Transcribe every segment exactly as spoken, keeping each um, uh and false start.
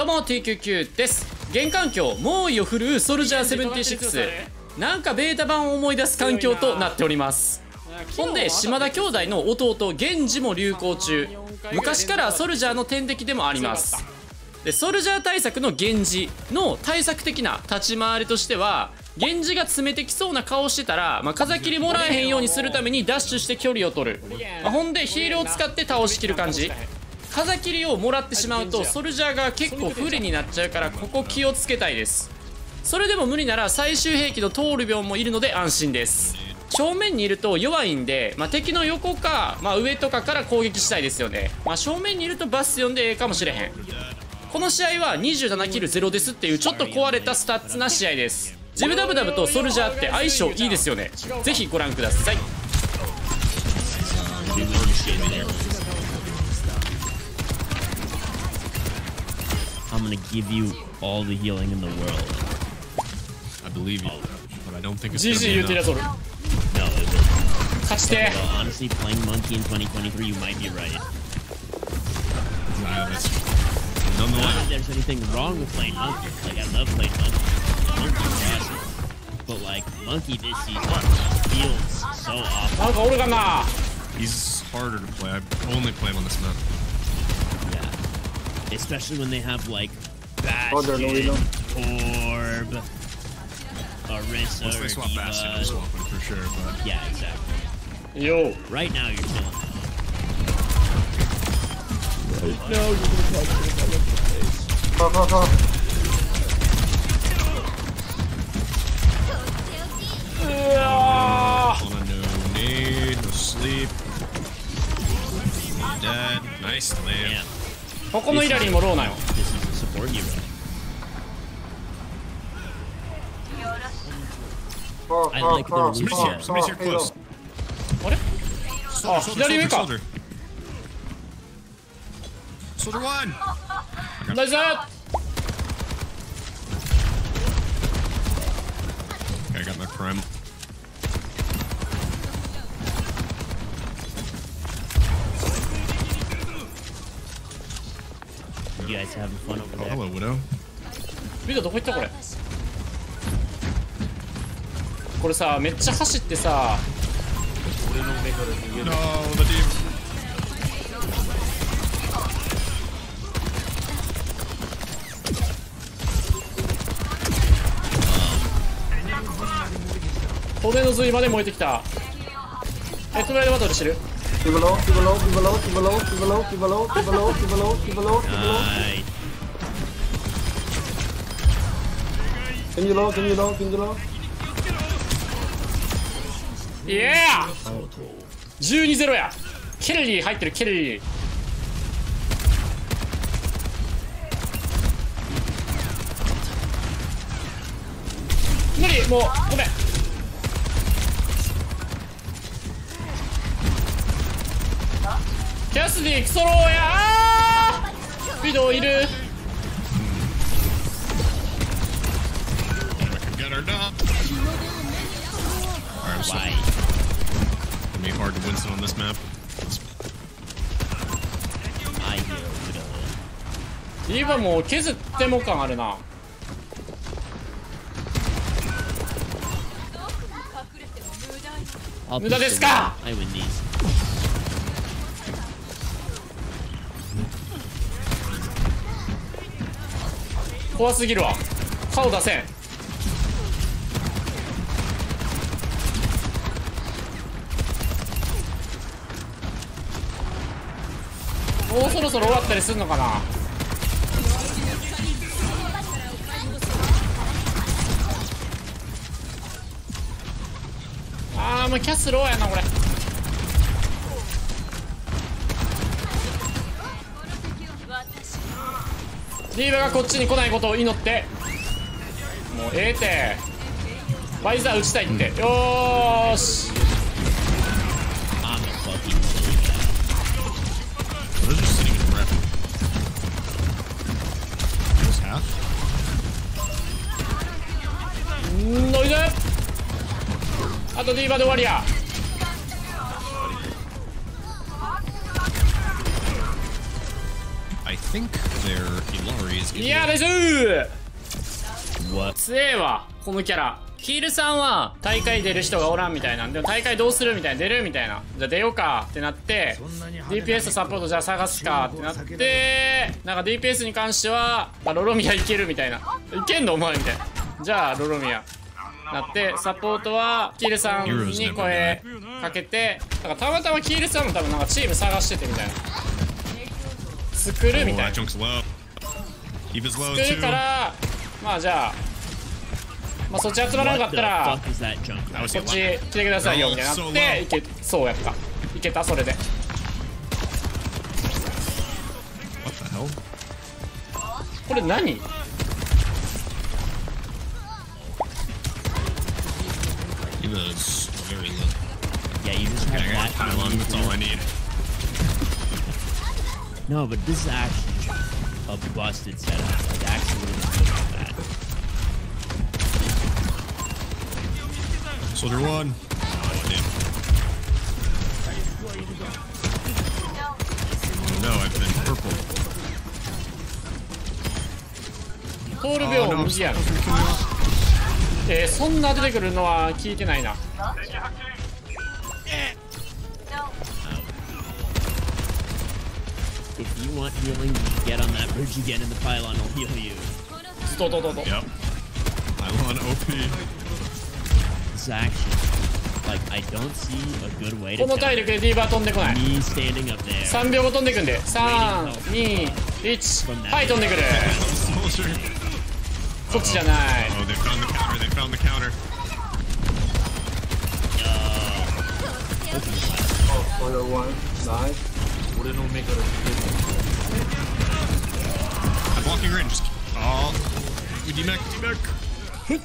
どうも ティーキューキュー です。現環境猛威を振るうソルジャーセブンティシックス、なんかベータ版を思い出す環境となっております。ほんで島田兄弟の弟源氏も流行中。昔からソルジャーの天敵でもあります。でソルジャー対策の源氏の対策的な立ち回りとしては、源氏が詰めてきそうな顔してたら、まあ、風切りもらえへんようにするためにダッシュして距離を取る、まあ、ほんでヒールを使って倒しきる感じ。風切りをもらってしまうとソルジャーが結構不利になっちゃうから、ここ気をつけたいです。それでも無理なら最終兵器のトールビョンもいるので安心です。正面にいると弱いんで、まあ、敵の横か、まあ、上とかから攻撃したいですよね。まあ、正面にいるとバスティオンでええかもしれへん。この試合はにじゅうななキルゼロですっていうちょっと壊れたスタッツな試合です。ジブダブダブとソルジャーって相性いいですよね。ぜひご覧ください。 I'm gonna give you all the healing in the world. I believe you, but I don't think it's G gonna G be 言うてるや enough. つおる。 No, it will. 勝ちて。 Well, honestly, playing Monkey in twenty twenty-three, you might be right. Nah, that's Not that nonetheless. there's anything wrong with playing Monkey. Like, I love playing Monkey. Monkey's awesome. But, like, Monkey this season feels so awful. なんかおるかな。 He's harder to play. I only play him on this map. Yeah. Especially when they have, like, Oh, they're Bastion, low, Orb, Orisa, Once they or swap Bastion, I'm Diva. swapping for sure, but Yeah, exactly. よ Right now, you're chilling. Go, go, go. on a no nade, no sleep. Dead. Nice land. Yeah. ここのイラリンもローなよ。 This is a support hero. Go, I go, like the go, Lucio. go, Somebody's here. Somebody's here go, close. あれ Soldier, soldier, 左上 soldier, か。 soldier. Soldier one. 大丈夫。 Okay, I got my prime. You guys having fun over Oh, there? hello, Widow. ビドどこ行ったこれ。これさめっちゃ走ってさ。 No, the team. 骨の髄まで燃えてきた。え、トライでバトルしてる。 Keep it low, keep it low, keep it low, keep it low, keep it low, keep it low, keep it low, keep it low, keep it low, keep it low. Nice. Can you low, can you low, can you low? イエー じゅうにゼロ や。ケルリー入ってる。ケルリー無理。もうごめん。キャスディクソローや。あービドいる。 Get her done. Alright, I'm sorry. Why? It's gonna be hard to Winston on this map. I hear Widow. ディーバもう削っても感あるな。 I'll 無駄 push で the すか。 wall. I win these. 怖すぎるわ。顔出せん。もうそろそろ終わったりするのかな。あーもうキャスローやなこれ。ディーバがこっちに来ないことを祈って。もうええて。バイザー打ちたいって。よーし。 I'm a fucking silly guy. They're just sitting in rep. Just half? んノイズ。あとディーバで終わりや。 I think their Illari is いやですー What? 強えわこのキャラ。ヒールさんは大会出る人がおらんみたいなんで、大会どうするみたいな、出るみたいな、じゃあ出ようかってなって ディーピーエス サポートじゃあ探すかってなって、なんか ディーピーエス に関しては、まあ、ロロミアいけるみたいな、いけんのお前みたいな、じゃあロロミアなって、サポートはキールさんに声かけて、なんかたまたまキールさんも多分なんかチーム探しててみたいな、作るみ Oh, たい that な、 chunk's low. Eve is low 作るか too. ら、まあじゃあまあそっち集まらなかっ What た the ら fuck is that junk? That was こっち来てくださいよみたいになっていけ、そうやったいけた。それで What the hell? これ何 Eva's very low. Yeah, you just I have got that. pylon, that's all I need. No, but this is actually a busted setup. Like, actually, really bad. Soldier one. Oh, damn. Oh no, I've been purple. トール秒 Oh no, 右やん。 Soldier kill me off. えー、そんな出てくるのは聞いてないな。 If you want healing, you get on that bridge again, and the pylon will heal you. ずっとととと。 Yep. Pylon O P. This action, like, I don't see a good way こ to の体 counter 力でディーバー飛んでこない。 me standing up there. さんびょうご飛んでくんで。さん、に、いち。はい、飛んでくる。 Soldier. そっちじゃない。 Oh, they found the counter, they found the counter. Corner one. Nice. I'm blocking range. Just oh, we D-Mech, D-Mech.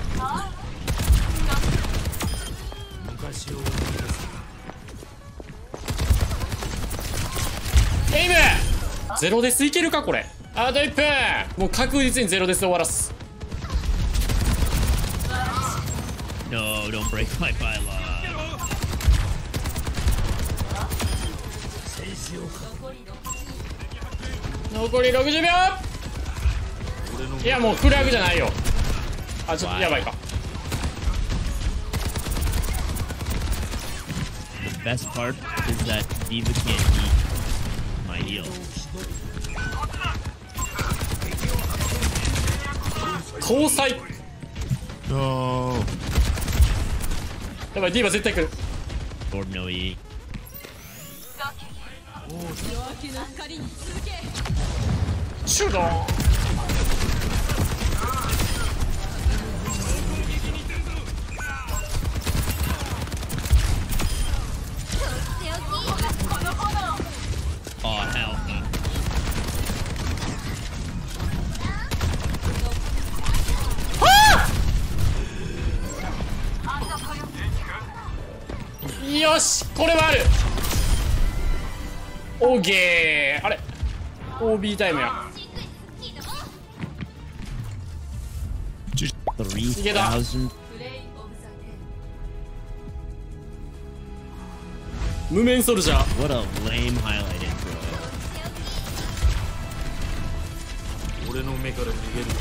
エイムゼロデスいけるかこれ。あといっぷん。もう確実にゼロデスで終わらす。 No, don't break my pylon. 残りろくじゅうびょう。いやもうフラグじゃないよ。あ、ちょっとやばいか。 The best part is that Diva can't eat my heal. 交際。 No. やばい、ディーバ絶対来る。 Orb no E. シュート。 Oh hell. よし、これはある。オーケー。あれ オービー タイムや。 three いけた。 thousand. 無面ソルジャー。 What a lame highlight intro. 俺の目から逃げる。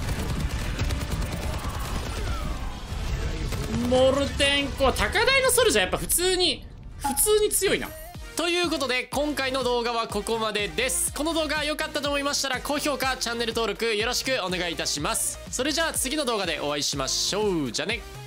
モルテンコは高台のソルジャーやっぱ普通に普通に強いな。ということで今回の動画はここまでです。この動画良かったと思いましたら高評価チャンネル登録よろしくお願いいたします。それじゃあ次の動画でお会いしましょう。じゃあね。